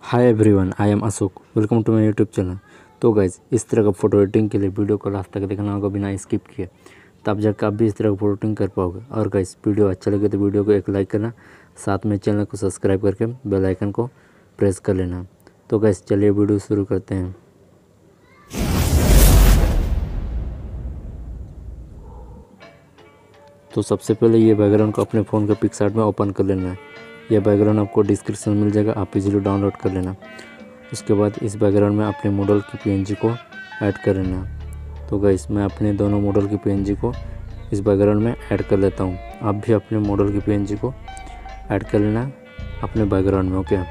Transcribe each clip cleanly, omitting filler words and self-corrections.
Hi everyone, I am Ashok. Welcome to my YouTube channel. तो guys, इस तरह का फोटो एडिटिंग के लिए वीडियो को लास्ट तक देखना होगा बिना स्किप किए, तब जाकर आप भी इस तरह का फोटो एडिटिंग कर पाओगे। और गाइज, वीडियो अच्छा लगे तो वीडियो को एक लाइक करना, साथ में चैनल को सब्सक्राइब करके बेल आइकन को प्रेस कर लेना। तो गाइज, चलिए वीडियो शुरू करते हैं। तो सबसे पहले ये बैकग्राउंड को अपने फ़ोन के पिक्सआर्ट में ओपन कर लेना है। यह बैकग्राउंड आपको डिस्क्रिप्शन में मिल जाएगा, आप इजीली डाउनलोड कर लेना। उसके बाद इस बैकग्राउंड में अपने मॉडल की पीएनजी को ऐड कर लेना। तो गाइस, मैं अपने दोनों मॉडल की पीएनजी को इस बैकग्राउंड में ऐड कर लेता हूँ। आप भी अपने मॉडल की पीएनजी को ऐड कर लेना अपने बैकग्राउंड में। ओके,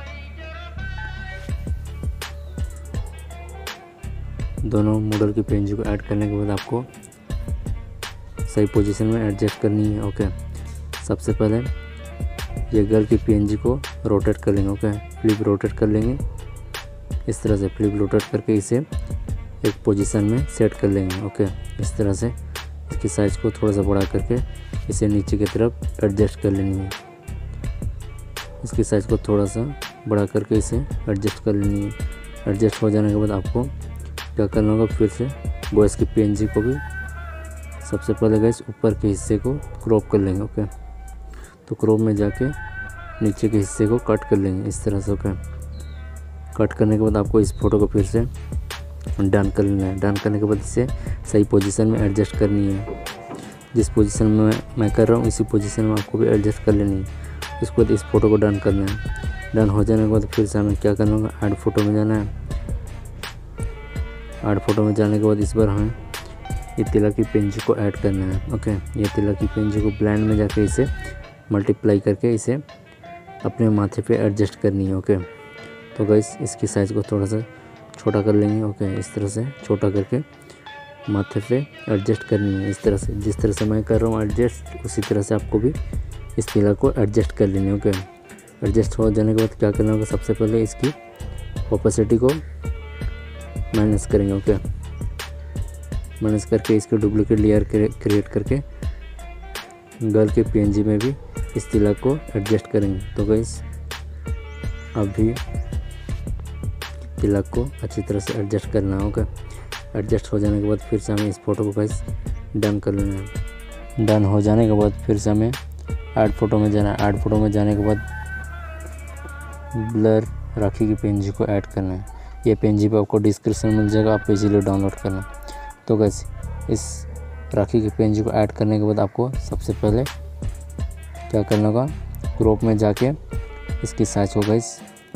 दोनों मॉडल की पीएनजी को ऐड करने के बाद आपको सही पोजीशन में एडजस्ट करनी है। ओके, सबसे पहले ये गर्ल की पीएनजी को रोटेट कर लेंगे। ओके, फ्लिप रोटेट कर लेंगे इस तरह से। फ्लिप रोटेट करके इसे एक पोजीशन में सेट कर लेंगे। ओके, इस तरह से इसकी साइज़ को थोड़ा सा बड़ा करके इसे नीचे की तरफ एडजस्ट कर लेनी है। इसकी साइज़ को थोड़ा सा बड़ा करके इसे एडजस्ट कर लेनी है। एडजस्ट हो जाने के बाद आपको क्या करना होगा, फिर से बॉयज़ की पीएनजी को भी सबसे पहले गाइस ऊपर के हिस्से को क्रॉप कर लेंगे। ओके, तो क्रॉप में जाके नीचे के हिस्से को कट कर लेंगे इस तरह से। ओके, कट करने के बाद आपको इस फोटो को फिर से डन कर लेना है। डन करने के बाद इसे सही पोजीशन में एडजस्ट करनी है। जिस पोजीशन में मैं कर रहा हूँ इसी पोजीशन में आपको भी एडजस्ट कर लेनी है। उसके बाद इस फोटो को डन करना है। डन हो जाने के बाद फिर से हमें क्या करना होगा, ऐड फोटो में जाना है। ऐड फोटो में जाने के बाद इस बार हमें ये तिलक की पीएनजी को ऐड करना है। ओके, ये तिलक की पीएनजी को ब्लेंड में जाके इसे मल्टीप्लाई करके इसे अपने माथे पे एडजस्ट करनी है। ओके, तो गाइस, इसकी साइज़ को थोड़ा सा छोटा कर लेंगे। ओके, इस तरह से छोटा करके माथे पे एडजस्ट करनी है इस तरह से। जिस तरह से मैं कर रहा हूँ एडजस्ट, उसी तरह से आपको भी इस तिलक को एडजस्ट कर लेनी है। ओके, एडजस्ट हो जाने के बाद क्या करना होगा, सबसे पहले इसकी ओपेसिटी को माइनस करेंगे। ओके, माइनस करके इसके डुप्लीकेट लेयर क्रिएट करके गर्ल के पीएनजी में भी इस तिलक को एडजस्ट करेंगे। तो गाइस, अभी तिलक को अच्छी तरह से एडजस्ट करना होगा। एडजस्ट हो जाने के बाद फिर से हमें इस फोटो को गाइस डन कर लेना है। डन हो जाने के बाद फिर से हमें ऐड फोटो में जाना है। ऐड फोटो में जाने के बाद ब्लर राखी की पीएनजी को ऐड करना है। ये पीएनजी पे आपको डिस्क्रिप्शन मिल जाएगा, आप इजीली डाउनलोड करना। तो गाइस, इस राखी की पीएनजी को ऐड करने के बाद आपको सबसे पहले क्या करना होगा, क्रॉप में जाके इसकी साइज को गाइस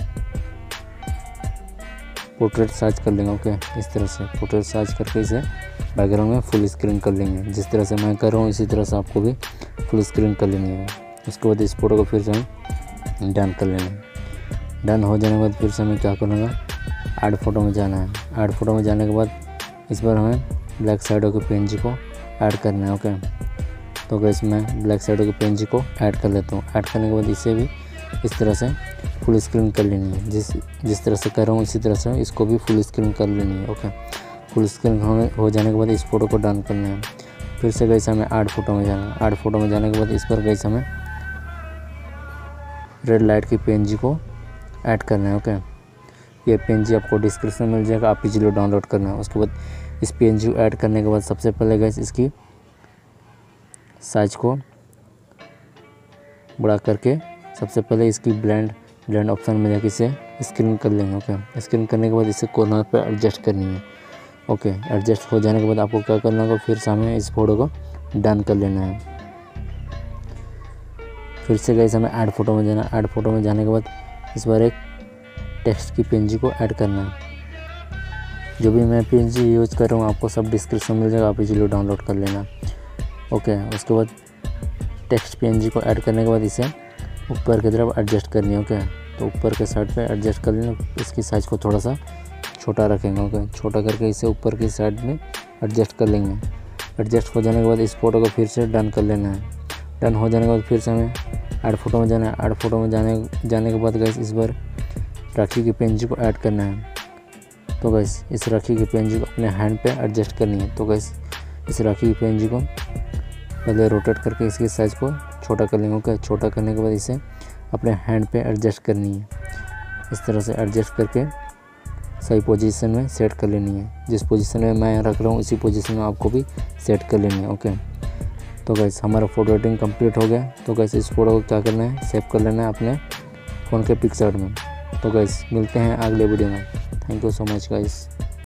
पोर्ट्रेट साइज कर लेंगे। ओके, इस तरह से पोर्ट्रेट साइज करके इसे बैकग्राउंड में फुल स्क्रीन कर लेंगे। जिस तरह से मैं कर रहा हूँ इसी तरह से आपको भी फुल स्क्रीन कर लेनी है। उसके बाद इस फोटो को फिर से हम डन कर लेंगे। डन हो जाने के बाद फिर से हमें क्या करना है, ऐड फोटो में जाना है। ऐड फोटो में जाने के बाद इस बार हमें ब्लैक साइडो की पीएनजी को ऐड करना है। ओके, तो गाइस, मैं ब्लैक साइडो की पीएनजी को ऐड कर लेता हूँ। ऐड करने के बाद इसे भी इस तरह से फुल स्क्रीन कर लेनी है। जिस तरह से कर रहा हूँ इसी तरह से इसको भी फुल स्क्रीन कर लेनी है। ओके, फुल स्क्रीन हो जाने के बाद इस फोटो को डन करना है। फिर से गाइस हमें ऐड फोटो में जाना है। ऐड फोटो में जाने के बाद इस पर गाइस हमें रेड लाइट की पीएनजी को ऐड करना है। ओके, ये पीएनजी आपको डिस्क्रिप्शन में मिल जाएगा, आप इजीली डाउनलोड करना है। उसके बाद इस पीएनजी को ऐड करने के बाद सबसे पहले गाइस इसकी साइज को बड़ा करके सबसे पहले इसकी ब्लेंड ऑप्शन में जाके इसे स्क्रीन कर लेंगे। ओके, स्क्रीन करने के बाद इसे कॉर्नर पे एडजस्ट करनी है। ओके, एडजस्ट हो जाने के बाद आपको क्या करना होगा, फिर से हमें इस फोटो को डन कर लेना है। फिर से गाइस हमें ऐड फोटो में जाना। ऐड फोटो में जाने के बाद इस बार एक टेक्स्ट की पीएनजी को ऐड करना है। जो भी मैं पीएनजी यूज़ कर रहा हूँ आपको सब डिस्क्रिप्शन मिल जाएगा, आप इजीली डाउनलोड कर लेना। ओके, उसके बाद टेक्स्ट पीएनजी को ऐड करने के बाद इसे ऊपर की तरफ एडजस्ट करनी है। ओके, तो ऊपर के साइड पे एडजस्ट कर लेना। इसकी साइज़ को थोड़ा सा छोटा रखेंगे। ओके, छोटा करके इसे ऊपर की साइड में एडजस्ट कर लेंगे। एडजस्ट हो जाने के बाद इस फोटो को फिर से डन कर लेना है। डन हो जाने के बाद फिर से हमें ऐड फोटो में जाना है। ऐड फोटो में जाने के बाद गाइस इस बार राखी की पीएनजी को ऐड करना है। तो गाइस, इस राखी की पीएनजी को अपने हैंड पे एडजस्ट करनी है। तो गाइस, इस राखी की पीएनजी को पहले रोटेट करके इसकी साइज़ को छोटा कर लेंगे। ओके, छोटा करने के बाद इसे अपने हैंड पे एडजस्ट करनी है। इस तरह से एडजस्ट करके सही पोजीशन में सेट कर लेनी है। जिस पोजीशन में मैं रख रहा हूँ इसी पोजीशन में आपको भी सेट कर लेनी है। ओके, तो गाइस हमारा फ़ोटो एडिटिंग कंप्लीट हो गया। तो गाइस इस फोटो को क्या करना है, सेव कर लेना है अपने फ़ोन के पिक्चर में। तो गाइस मिलते हैं अगले वीडियो में। Thank you so much guys.